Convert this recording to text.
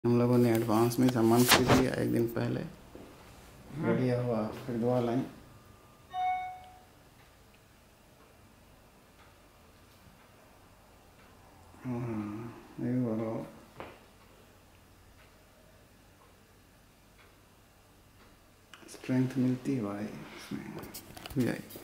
हम लोगों ने एडवांस में सामान खरीद लिया एक दिन पहले, बढ़िया हुआ। फिर दुआ लाई स्ट्रेंथ मिलती है भाई इसमें।